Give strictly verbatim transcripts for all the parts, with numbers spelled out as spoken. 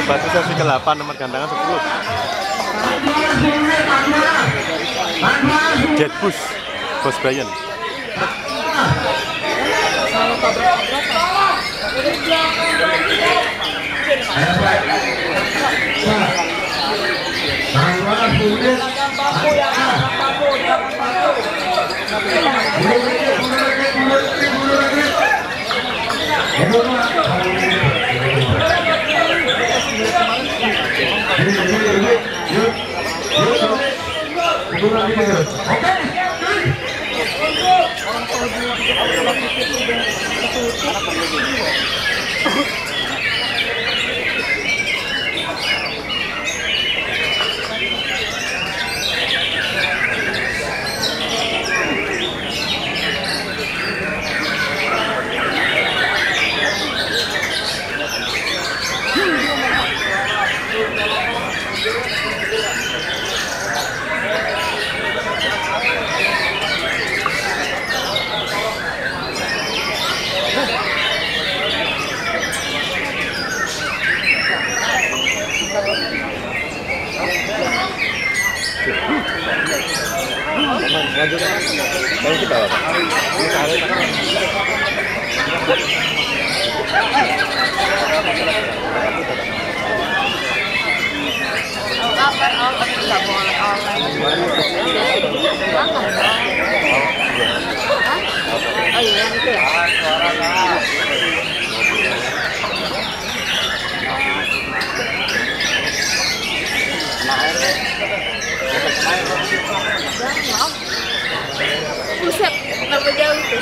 batu sesi ke delapan, nomor gantangan sepuluh. Jetbus Bos Brian. Lanjut, lanjut kita. Oh iya, itu ya. Buset, kenapa jauh tuh?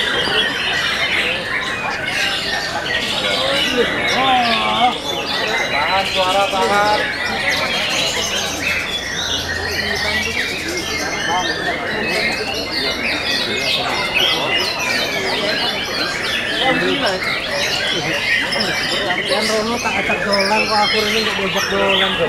Oh, tahan suara, tahan. Yang Rono tak acak dolan kok aku ini nggak diajak dolan tuh.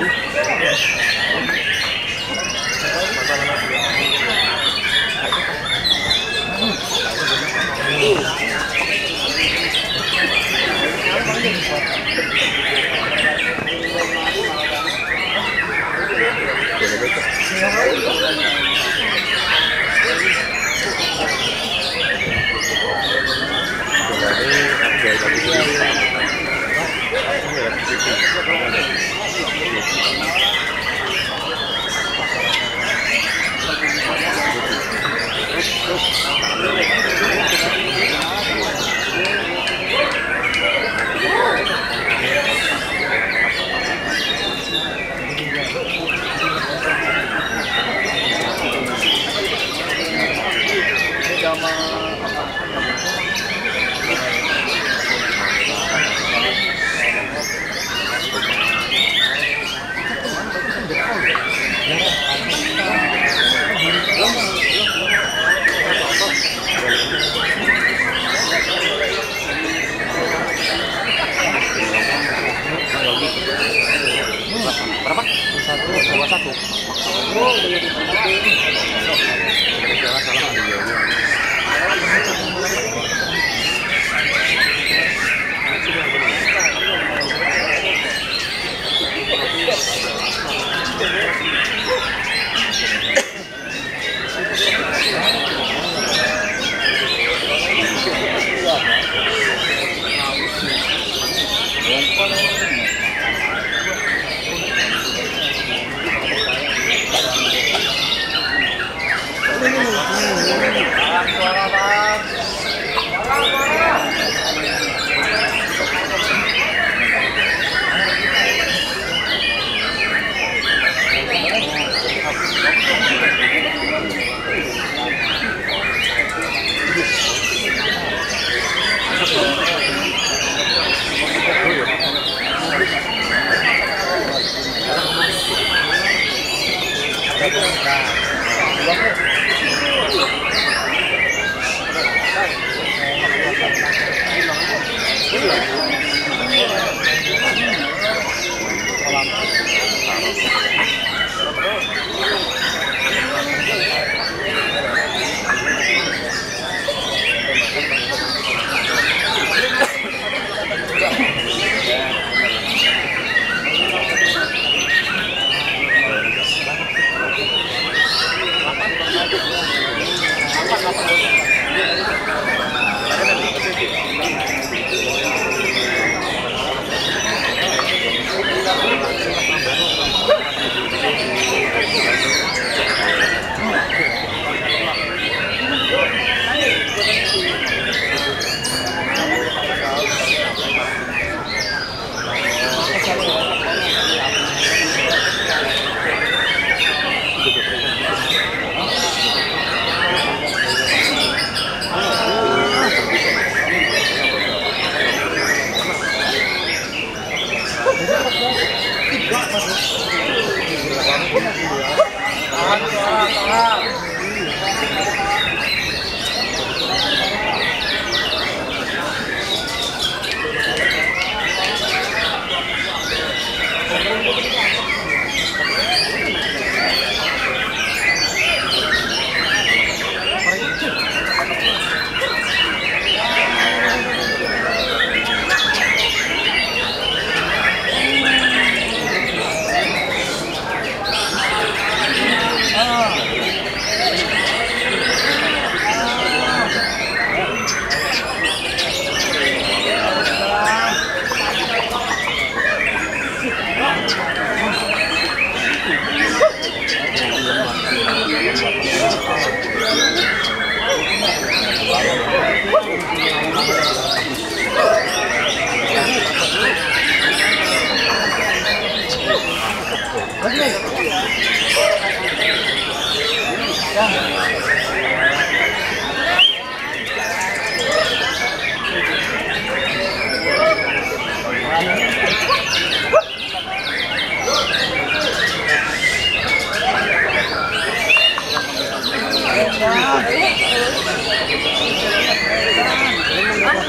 Berapa? Satu, dua satu. Oh,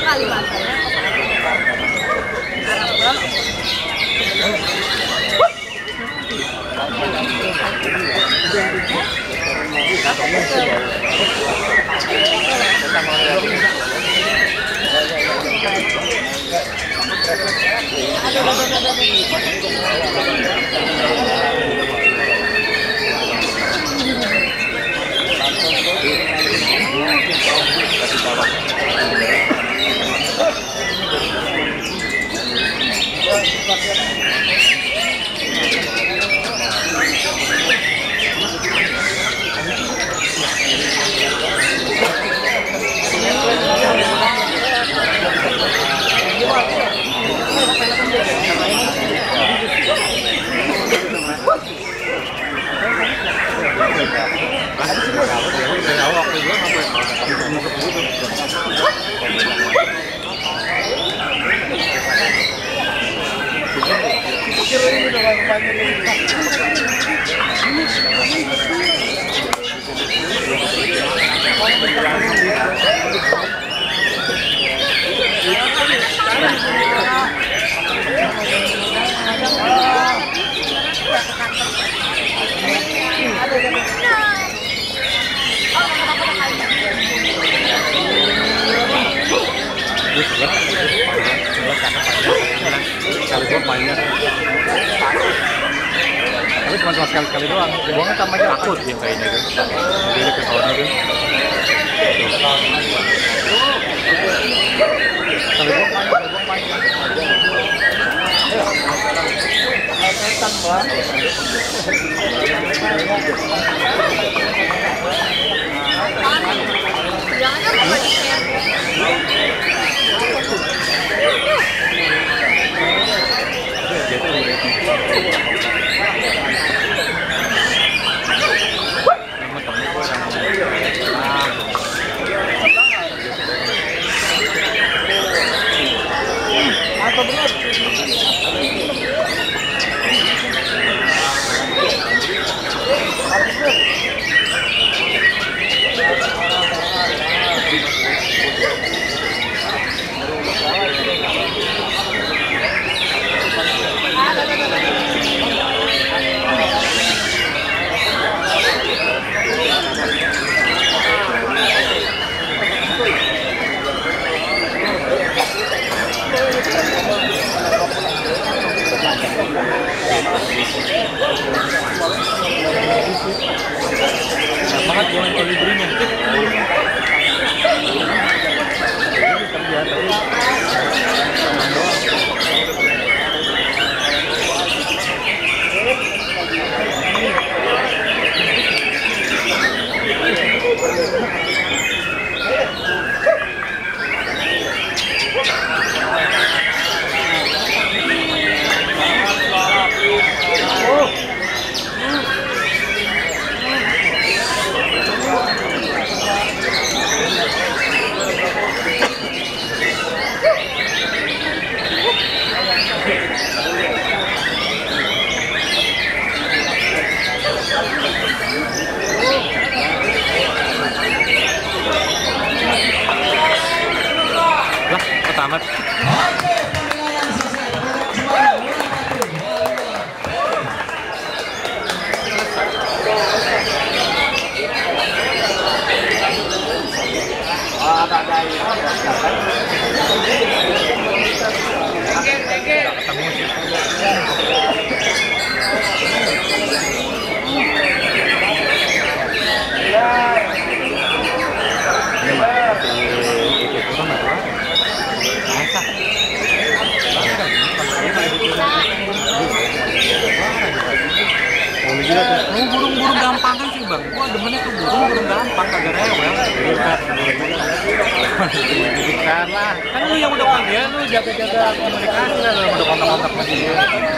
Kalimantan ya. Arab Pulau. Sekali gua mainnya tapi cuma cuma sekali sekali doang. Gua kan tambahnya takut yang kayaknya tuh. Jadi ke kawan itu. Sekali gua main, sekali gua main. Setan, Pak. Jangan apa banyak. Apa benar? Semangat jangan kolibrinya. Lah, ketamat. Ketemu sih. Oh, burung-burung gampangan sih bang, gua demennya tuh burung-burung gampang, kagak rewel. Karena kan lu yang udah panggil, lu jaga-jaga komunikasi lah, lu udah kontak-kontak sama dia.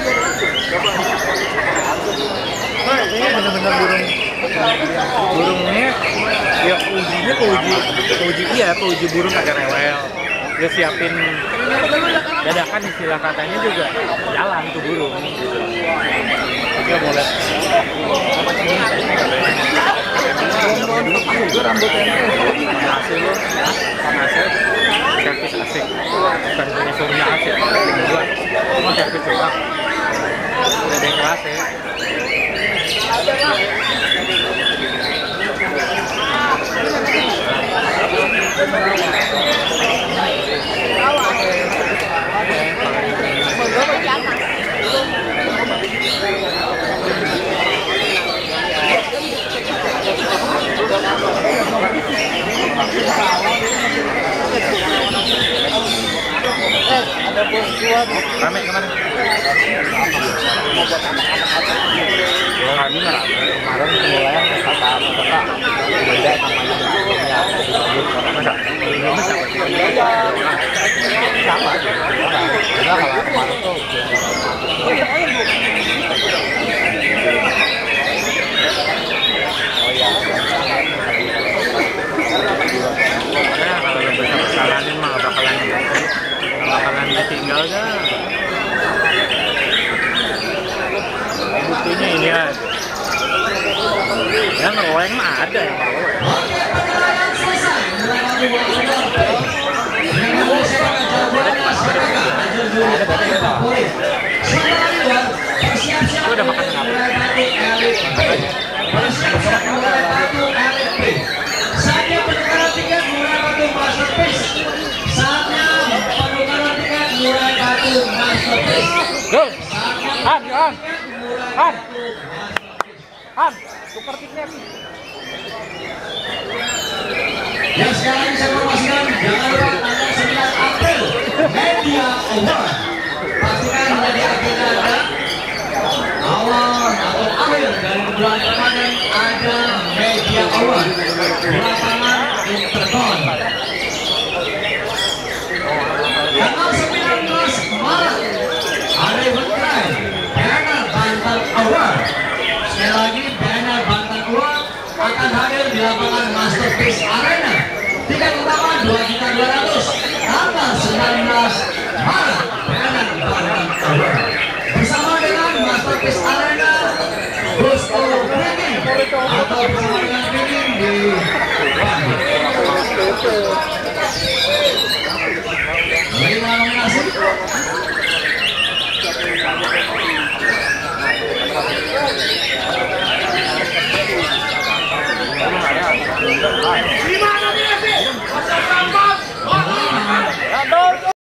Nah, ini bener-bener burung, burungnya ya ujinya ke uji, ke uji iya, ke uji burung kagak rewel. Dia siapin dadakan istilah katanya juga jalan tuh burung. Dia boleh. Juga rambutnya. Hasil lo, hasil servis asik. sih bang. Udah ada yang keras ya. Ada bos gua Rame kemarin. Ya kami nggak kemarin mulai kata kata beda sama yang punya Masa? Masa siapa sih? sama aja. Karena kalau kemarin tuh oh ya Ya kalau lo bisa persalahin mah gak bakalan gak bakalan ditinggal dah. Buktinya ini ya. Ya ngeroleng mah ada yang ngeroleng. Gue udah makan apa? Saatnya penukaran tiket mulai batu masterpiece. Saatnya penukaran tiket mulai batu masterpiece. Go! Han, Han! Han! Han! Tukar tiket. Ya sekali lagi saya informasikan, jangan lupa tanggal sembilan April Media Award. Pastikan menjadi agenda Anda. Awal atau akhir dari bulan Ramadan ada Media Award. Lapangan